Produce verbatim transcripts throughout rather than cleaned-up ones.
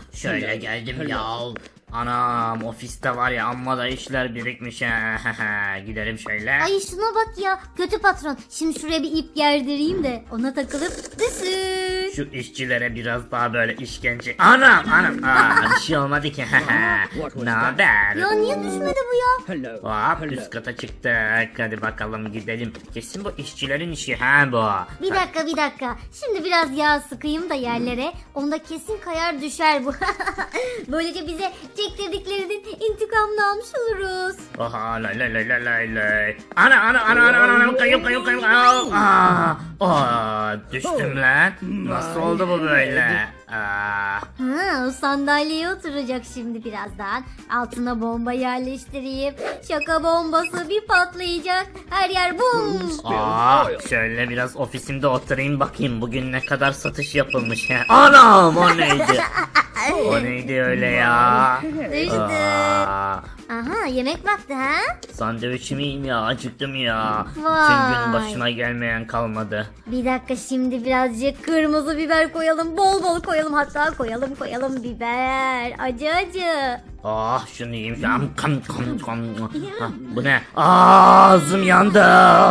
şöyle geldim ya. Anam, ofiste var ya amma da işler birikmiş ha. Gidelim şöyle. Ay şuna bak ya, kötü patron. Şimdi şuraya bir ip gerdireyim de ona takılıp düşün. Şu işçilere biraz daha böyle işkence. Anam anam. Aa, bir şey olmadı ki. Ne haber? Ya niye düşmedi bu ya? Hop, üst kata çıktık. Hadi bakalım gidelim. Kesin bu işçilerin işi ha bu. Bir dakika bir dakika. Şimdi biraz yağ sıkayım da yerlere. Onda kesin kayar düşer bu. Böylece bize çektirdiklerinin intikamını almış oluruz. Oha, lay lay lay lay lay lay. Ana ana ana ana ana ana kayıp kayıp kayıp. Aa, aa, düştüm lan. Nasıl oldu bu böyle? Aa. Ha, o sandalyeye oturacak şimdi birazdan. Altına bomba yerleştireyim. Şaka bombası bir patlayacak. Her yer bum. Aa, şöyle biraz ofisimde oturayım bakayım bugün ne kadar satış yapılmış. Anam, o neydi? O neydi öyle ya? Düştü. Aa, Aha, yemek vakti ha? sandviçimi yiyeyim ya, acıktım ya. Vay. Tüm gün başına gelmeyen kalmadı. Bir dakika, şimdi birazcık kırmızı biber koyalım. Bol bol koyalım, hatta koyalım koyalım biber. Acı acı. Ah, şunu yiyeyim. Kam kam kam kam. Ah, bu ne? Aa, ağzım yandı.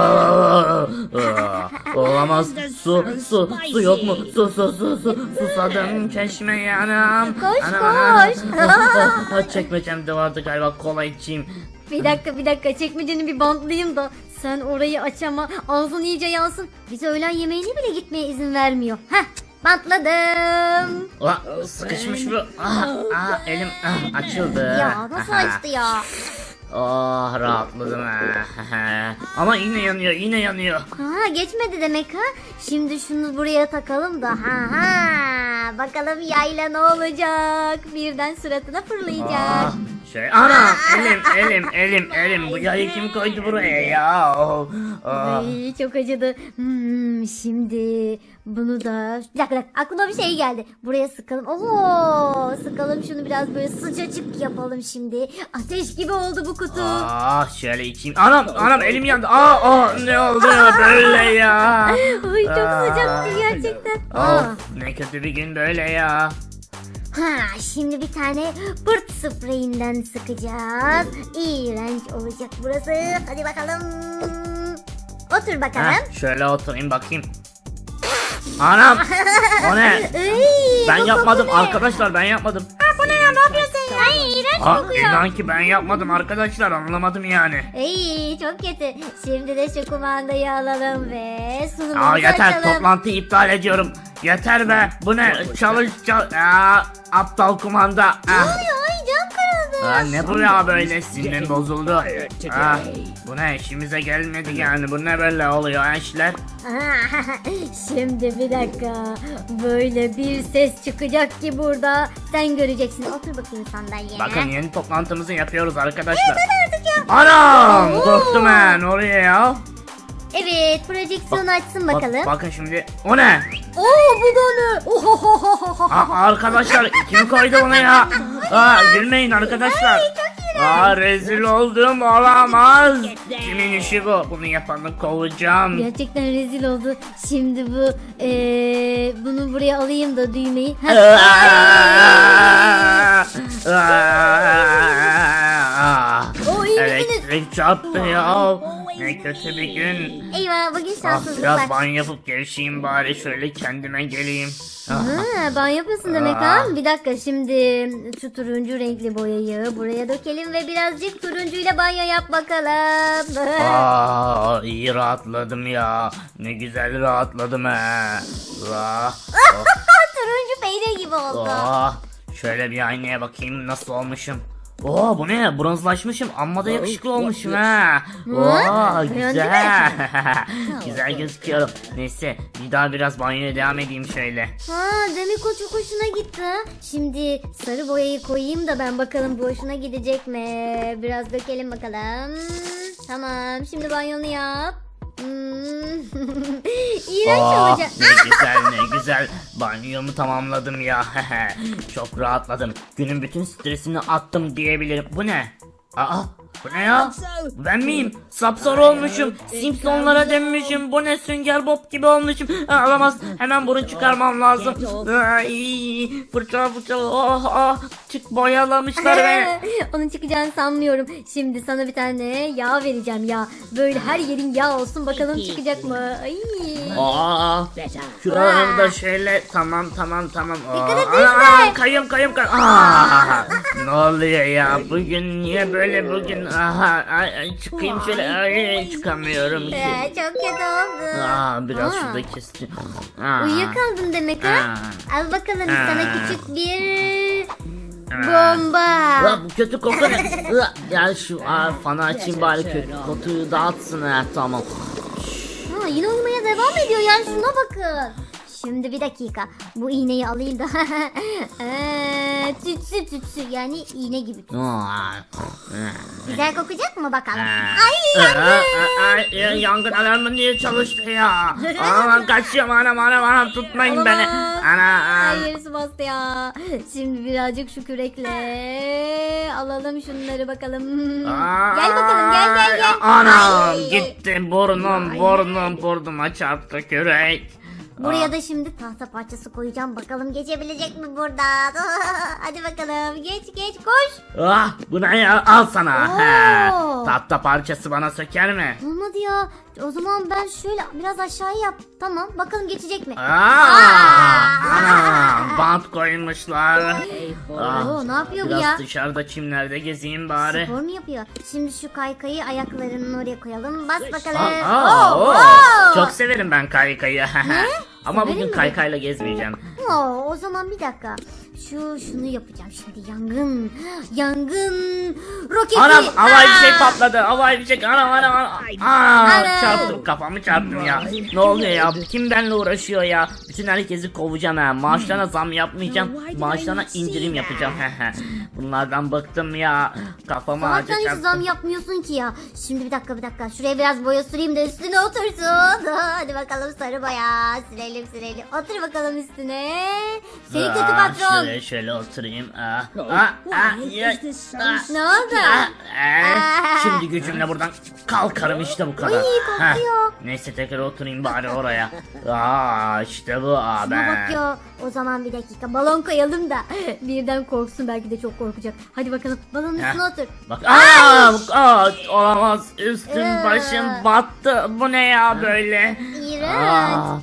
Aa, olamaz. Su su su yok mu? Su su su su. Susadım çeşme yanım. Koş, Anam, koş. anam. Ah, çekmecemde vardı galiba, kola içeyim. Bir dakika bir dakika, çekmeceni bir bantlayayım da sen orayı aç ama ağzın iyice yansın. Bize öğlen yemeğine bile gitmeye izin vermiyor. Heh, bantladım. Ah, sıkışmış bu. Ah, ah, elim ah, açıldı. Ya nasıl açtı ya? Oh, rahatladım ha. Ama yine yanıyor, yine yanıyor. Ha, geçmedi demek ha. Şimdi şunu buraya takalım da ha ha. Bakalım yayla ne olacak? Birden suratına fırlayacak. Ah, şey, ana, elim, elim, elim, elim. Bu yayı kim koydu buraya ya? Oh, oh. Ay, çok acıdı. Hmm, şimdi bunu da... Bir dakika, bir dakika, aklıma bir şey geldi. Buraya sıkalım. Oo, sıkalım şunu biraz, böyle sıcacık yapalım şimdi. Ateş gibi oldu bu kutu. Ah, şöyle içeyim. Anam, anam, elim yandı. Aa, oh, ne oldu böyle ya? Ay, çok sıcaktı gerçekten. Of, ne kötü bir gün böyle ya. Ha, şimdi bir tane pırt spreyinden sıkacağız. İğrenç olacak burası. Hadi bakalım. Otur bakalım. Heh, şöyle oturayım bakayım. Anam, o ne? Ay, Ben bu yapmadım koku ne? arkadaşlar, ben yapmadım. Ha, bu ne ya, ne yapıyorsun? Ay, iğrenç Ah, kokuyor. inan ki ben yapmadım arkadaşlar, anlamadım yani. Ay, çok kötü. Şimdi de şu kumandayı alalım ve sunumumuzu Aa, yeter, açalım. toplantıyı iptal ediyorum. Yeter be, bu ne? Çalış çal... Aa, aptal kumanda. Ne Ah. oluyor? Ay, cam kırıldı. Aa, ne bu ya böyle, sinirim bozuldu. Ah, bu ne, işimize gelmedi yani, bu ne böyle oluyor işler? Şimdi bir dakika, böyle bir ses çıkacak ki burada sen göreceksin. Otur bakayım sandalyene. Bakın, yeni toplantımızı yapıyoruz arkadaşlar. Anam, korktum ben oraya ya. Evet, projeksiyonu açsın Bak- bakalım. bakın şimdi, o ne? Oo, bu da ne? Ohohohoho. Aa, arkadaşlar, kim koydu bunu ya? Aa, gülmeyin arkadaşlar. Aa, rezil oldum, olamaz. Kimin işi bu? Bunu yapanı kovacağım. Gerçekten rezil oldu. Şimdi bu eee bunu buraya alayım da düğmeyi. Heh. Aa, aa, Oo, iyi misiniz? elektrik çarptı ya. Ne kötü bir gün. Eyvah, bugün Ah, şanssızlık biraz var. banyo yapıp gevşeyim bari, şöyle kendime geleyim. Ah, Ha, banyo yapıyorsun demek ha? Bir dakika, şimdi şu turuncu renkli boyayı buraya dökelim ve birazcık turuncuyla banyo yap bakalım. Aa, iyi rahatladım ya. Ne güzel rahatladım ha. Ah, Turuncu peynir gibi oldu. ah. Şöyle bir aynaya bakayım nasıl olmuşum. Oo, bu ne? Bronzlaşmışım. Amma da yakışıklı olmuşum ha. Oo, güzel. Güzel gözüküyorum. Neyse, bir daha biraz banyoya devam edeyim şöyle. Ha, demek o çok hoşuna gitti ha. Şimdi sarı boyayı koyayım da ben, bakalım bu hoşuna gidecek mi? Biraz dökelim bakalım. Tamam, şimdi banyonu yap. Hmm. İğrenç Oh, olacak. ne güzel ne güzel. Banyomu tamamladım ya. Çok rahatladım. Günün bütün stresini attım diyebilirim. Bu ne? Aa, Bu ne ya? Ben miyim? Sapsarı olmuşum. Simpsonlara dönmüşüm. Bu ne, Sünger Bob gibi olmuşum. Ha, olamaz. Hemen burun çıkarmam lazım. Ay, fırça fırça. Oh, oh. Çık, boyalamışlar beni. Onun çıkacağını sanmıyorum. Şimdi sana bir tane yağ vereceğim ya. Böyle her yerin yağ olsun, bakalım çıkacak mı? Ay. Aa, şuraları da şöyle, tamam tamam tamam. Dikkat et, Aa, düşme. aa, kayım kayım kayım. Aa, ne oluyor ya? Bugün niye böyle bugün? Aha, ay, ay, çıkayım şöyle. Ay, çıkamıyorum ki. Ee, çok kötü oldu. Aa, biraz Aa. şurada kestim. Aa. Uyuyakaldın demek ha? Aa. Al bakalım Aa. sana küçük bir Aa. bomba. Ya bu kötü koku ne? Iı, ya şu aa, fanı açayım bari, kötü kokuyu dağıtsın ha, tamam. Ha, yine uyumaya devam ediyor yani, şuna bakın. Şimdi bir dakika, bu iğneyi alayım da ee, tütsü tütsü, yani iğne gibi. Aa. Güzel kokacak mı bakalım? Ay, Ay ay, ay, yangın alarmı niye çalıştı ya? Aman kaçıyorum, anam anam anam, tutmayın beni. Ana. Ay, yarısı bastı ya. Şimdi birazcık şu kürekle alalım şunları bakalım. Gel bakalım, gel gel gel. Anam Ay. gitti burnum, burnum burnuma çarptı kürek. Buraya da şimdi tahta parçası koyacağım. Bakalım geçebilecek mi buradan? Hadi bakalım. Geç geç koş. Ah, bu ne ya? Al sana. Oo. He, tahta parçası bana söker mi? Olmadı ya. O zaman ben şöyle biraz aşağıya yap. Tamam. Bakalım geçecek mi? Aa, ana, bant koymuşlar. Ah, Oo, ne yapıyor bu biraz ya? dışarıda çimlerde gezeyim bari. Spor mu yapıyor? Şimdi şu kaykayı ayaklarının oraya koyalım. Bas bakalım. Aa, aa, Oo, oo. oo. Çok severim ben kaykayı. Ama Severim bugün mi? kaykayla gezmeyeceğim. Oo, o zaman bir dakika. Şu şunu yapacağım şimdi. Yangın. Yangın. Roketi. Anam, havai Aa! fişek patladı. Havai fişek. Anam anam anam. Aa, Anam. çarptım, kafamı çarptım ya. Ne oluyor ya? Kim benimle uğraşıyor ya? Bütün herkesi kovacağım ha. Maaşlarına zam yapmayacağım. Maaşlarına indirim yapacağım. Bunlardan bıktım ya. Kafamı Zaten ağaca hiç çarptım. zam yapmıyorsun ki ya. Şimdi bir dakika bir dakika. Şuraya biraz boya süreyim de üstüne otursun. Hadi bakalım sarı boya. Sürelim sürelim. Otur bakalım üstüne. Seni kötü Aa, patron. Şöyle şöyle oturayım. Aa, aa, aa, ya, aa. Ne oldu? Ah, eh, Aa. Şimdi gücümle buradan kalkarım, işte bu kadar. Ay, kalkıyor. Heh, neyse tekrar oturayım bari oraya. Aa, işte bu abi. Şuna bak ya. O zaman bir dakika balon koyalım da birden korksun, belki de çok korkacak. Hadi bakalım balonun Heh. üstüne otur. Bak, aa, aa, olamaz, üstüm Ee. başım battı. Bu ne ya böyle? İğrenç. Aa,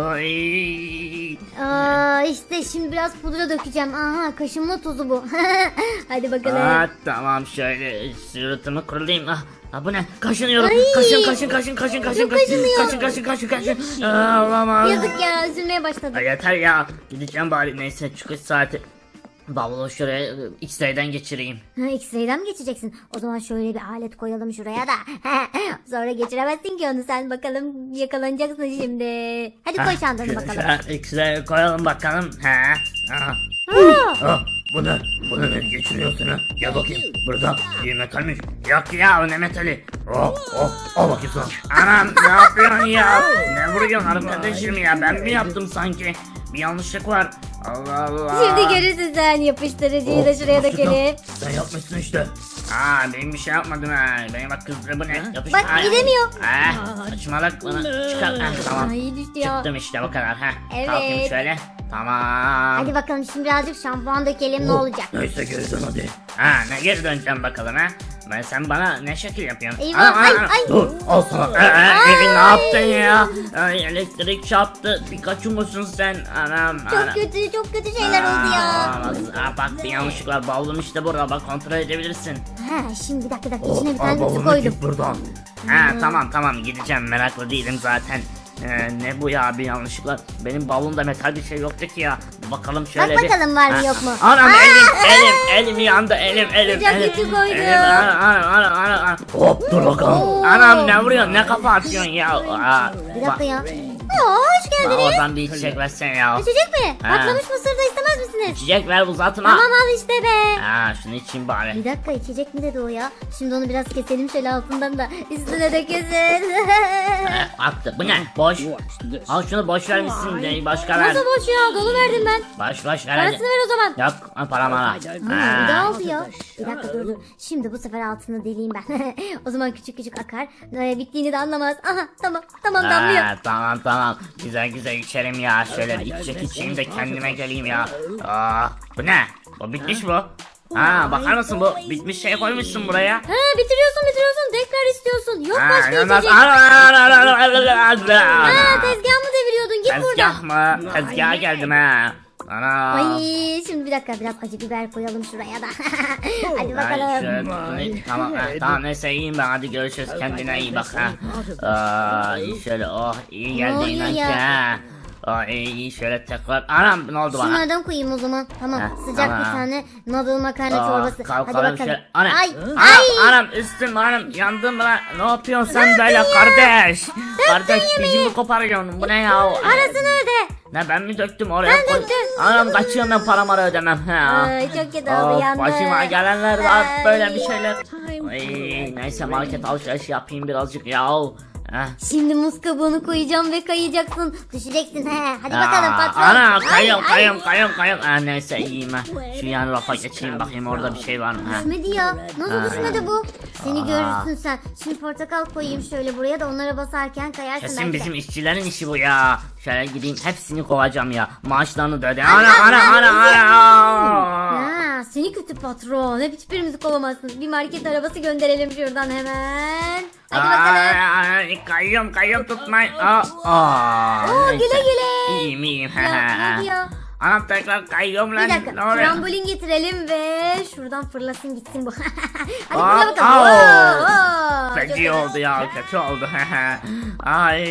ay. Aa, işte şimdi biraz pudra dökeceğim. Aha, kaşınma tozu bu. Hadi bakalım. Aa, tamam, şöyle sırtımı kurulayım. Ah, ah, bu ne? Kaşınıyorum. Ay. Kaşın kaşın kaşın kaşın kaşın Çok kaşın kaşınıyor. kaşın kaşın kaşın kaşın. Aa, olamaz. Yazık ya, üzülmeye başladım. Ay, yeter ya. Gideceğim bari, neyse çıkış saati. Bavulu şuraya X-ray'den geçireyim. Ha, X-ray'den mi geçeceksin? O zaman şöyle bir alet koyalım şuraya da. Sonra geçiremezsin ki onu sen, bakalım yakalanacaksın şimdi. Hadi koy çantanı bakalım. Şöyle X-ray koyalım bakalım. Ha. Aha. Ah, bu ne? Bu ne, beni geçiriyor seni? Gel bakayım. Burada bir metalmiş. Yok ya, o ne metali? Oh oh, al bakayım sana. Anam, ne yapıyorsun ya? Ne vuruyorsun arkadaşım ya? Ben mi yaptım sanki? Bir yanlışlık var. Allah Allah. Şimdi görürsün sen, yapıştırıcıyı da şuraya Oh, dökelim. Sen yapmışsın işte. Aa, benim bir şey yapmadım ha. Benim bak kızdı, bu ne? Yapış. Bak, Ay. gidemiyor. Ha, saçmalak, bana çıkar. Ha, tamam. Ay, düştü ya. Çıktım işte, bu kadar. Ha. Evet. Kalkayım şöyle. Tamam. Hadi bakalım şimdi birazcık şampuan dökelim, ne olacak? Neyse, geri dön hadi. Ha, ne geri döneceğim bakalım ha. Ben, sen bana ne şekil yapıyorsun? Eyvah, Anam, ay, anam. ay. Dur, al sana. Ee, ee, ee, ne yaptın ya? Ay, elektrik çarptı. Pikachu musun sen? Anam, Çok anam. kötü, çok kötü şeyler oldu ya. Olamaz. Aa, bak, bir yanlışlık var. Bavulum işte burada. Bak, kontrol edebilirsin. Ha, şimdi bir dakika, bir dakika. Oh, içine bir tane tütsü koydum. buradan. Ha, tamam tamam, gideceğim, meraklı değilim zaten. Ee, ne bu ya, bir yanlışlıkla. Benim bavulumda metal bir şey yoktu ki ya. Bakalım şöyle Bak bir. bakalım var mı, Ha, yok mu? Anam, Aa! elim elim elim yandı, elim elim Sıcak elim. ütü koydum. Elim, anam anam anam anam, anam. Hop, dur bakalım. Oo. Anam, ne vuruyorsun, ne kafa atıyorsun ya? Aa, Bir dakika ba- ya. Aa, hoş Bana geldiniz. oradan bir içecek versene ya. İçecek mi? Ha. Patlamış mısır da istemez misiniz? içecek ver uzatma. Tamam al işte be. Ha, şunu içeyim bari. Bir dakika içecek mi dedi o ya? Şimdi onu biraz keselim şöyle altından da üstüne dökesin. Ha, attı. Bu ne? Boş. Al şunu boş vermişsin de başka ver. Nasıl boş ya? Dolu verdim ben. Boş boş ver hadi. Parasını ver o zaman. Yok param ara. Ha, bir daha aldı ya. Bir dakika dur dur. Şimdi bu sefer altını deleyim ben. O zaman küçük küçük akar. Ee, bittiğini de anlamaz. Aha tamam tamam damlıyor. Ha, tamam tamam. Güzel güzel içerim ya. Şöyle bir içecek içeyim de kendime geleyim ya. Aa, bu ne? Bu bitmiş bu. Ha, bakar mısın bu bitmiş şey koymuşsun buraya. Ha bitiriyorsun bitiriyorsun tekrar istiyorsun. Yok Ha, başka yanmaz. içecek. Ha Ha, tezgah mı deviriyordun? Git buradan. tezgah mı? Tezgaha geldim ha. Ana. Ay şimdi bir dakika biraz acı biber koyalım şuraya da. Hadi Ay, bakalım. şöyle, tamam ha, tamam neyse iyiyim ben, hadi görüşürüz, kendine iyi bak ha. Aa, iyi şöyle, oh iyi Ne geldi oluyor inan ki ya? ha. Aa, iyi iyi şöyle tekrar, anam ne oldu bana? Şunlardan koyayım o zaman. Tamam Ha, sıcak tamam. bir tane noodle makarna Aa, çorbası. Hadi kalkalım bakalım. şöyle. Anam, Ay anam, ay. anam üstüm anam yandım lan. Ne yapıyorsun sen böyle kardeş? Kardeş dizimi koparıyorsun, bu ne ya? Parasını öde. Ne ben mi döktüm oraya? Sen koy- döktün. Anam kaçıyorum ben, paramı ödemem. Ha. Ay çok kötü oldu Of, yandı. başıma gelenler var Ay. böyle bir şeyler. Ay, neyse market alışveriş yapayım birazcık ya. Heh. Şimdi muz kabuğunu koyacağım ve kayacaksın. Düşeceksin he. Hadi Aa, bakalım patron. Ana Ay, kayıyorum ay. kayıyorum kayıyorum kayıyorum. Ha, neyse iyiyim ha. Şu yan rafa geçeyim bakayım orada bir şey var mı? Ha. Düşmedi ya. Nasıl Ha. düşmedi bu? Seni Aa. görürsün sen. Şimdi portakal koyayım şöyle buraya da onlara basarken kayarsın Kesin belki de. bizim işçilerin işi bu ya. Şöyle gideyim hepsini kovacağım ya. Maaşlarını da öde. Ana ana ana ana. Ha, seni kötü patron. Hep hiçbirimizi kovamazsınız. Bir market arabası gönderelim şuradan hemen. Hadi bakalım. Ay, kayıyorum kayıyorum tutmayın. Aa, aa, Oo, neyse. güle güle. İyiyim iyiyim. Ya, ne diyor? Anam tekrar kayıyorum lan. Bir dakika. Ne oluyor? Trambolin getirelim ve şuradan fırlasın gitsin bu. Hadi Aa, fırla bakalım. au. Oo, oo, çok Feci güzel. oldu ya, kötü oldu. Ay.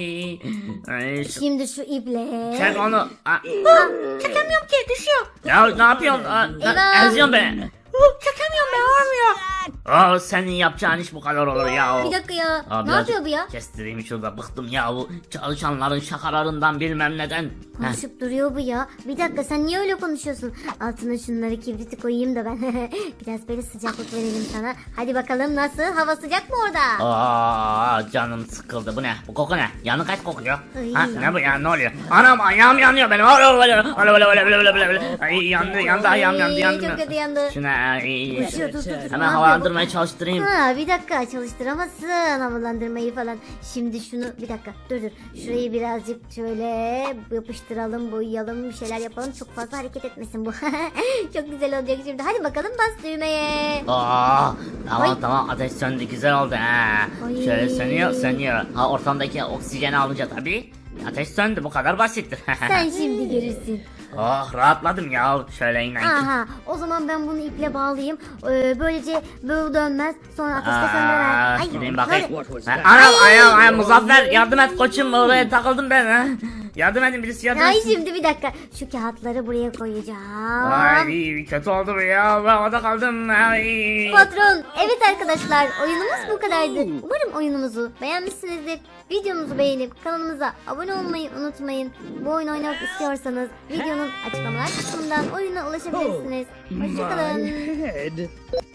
Ay, şu- Şimdi şu iple. Çek onu. Aa, Çekemiyorum ki düşüyor. ya ne yapıyorsun? Aa, Eyvah. eziyorsun beni. Çekemiyorum ben olmuyor. Aa, senin yapacağın iş bu kadar olur ya. Bir dakika ya. Aa, ne biraz yapıyor bu ya? Kestireyim şurada, bıktım ya bu çalışanların şakalarından bilmem neden. Heh. Konuşup duruyor bu ya. Bir dakika sen niye öyle konuşuyorsun? Altına şunları kibriti koyayım da ben. Biraz böyle sıcaklık verelim sana. Hadi bakalım nasıl? Hava sıcak mı orada? Aa, canım sıkıldı, bu ne? Bu koku ne? Yanık et kokuyor. Ay. Ha, ne bu ya, ne oluyor? Anam ayağım yanıyor benim. Öyle öyle öyle öyle öyle öyle öyle öyle. Ay, yandı yandı ayağım yandı Ay, yandı. çok kötü yandı. Şuna ay. Koşuyor, dur, dur, dur. Ne Hemen yapıyor bu? havalandırmaya çalıştırayım. Ha bir dakika çalıştıramazsın havalandırmayı falan. Şimdi şunu bir dakika dur dur. Şurayı birazcık şöyle yapıştıralım, boyayalım, bir şeyler yapalım. Çok fazla hareket etmesin bu. Çok güzel olacak şimdi. Hadi bakalım bas düğmeye. Aa, tamam Ay. tamam, ateş söndü, güzel oldu ha. Ay. Şöyle sönüyor sönüyor. Ha, ortamdaki oksijeni alınca tabii ateş söndü, bu kadar basittir. Sen şimdi görürsün. Oh, rahatladım ya, şöyle inan ki. Aha o zaman ben bunu iple bağlayayım. Ee, böylece bu dönmez. Sonra ateşte Aa, söndürer. Ay, gideyim hadi. bakayım. Ha, Anam ayağım ayağım, Muzaffer yardım et koçum, oraya takıldım ben ha. Yardım edin, birisi yardım Ay etsin. şimdi bir dakika. Şu kağıtları buraya koyacağım. Ay kötü oldu bu ya, ben orada kaldım. Ay. Patron, evet arkadaşlar oyunumuz bu kadardı. Umarım oyunumuzu beğenmişsinizdir. Videomuzu beğenip kanalımıza abone olmayı unutmayın. Bu oyunu oynamak istiyorsanız videonun açıklamalar kısmından oyuna ulaşabilirsiniz. Hoşçakalın. My head.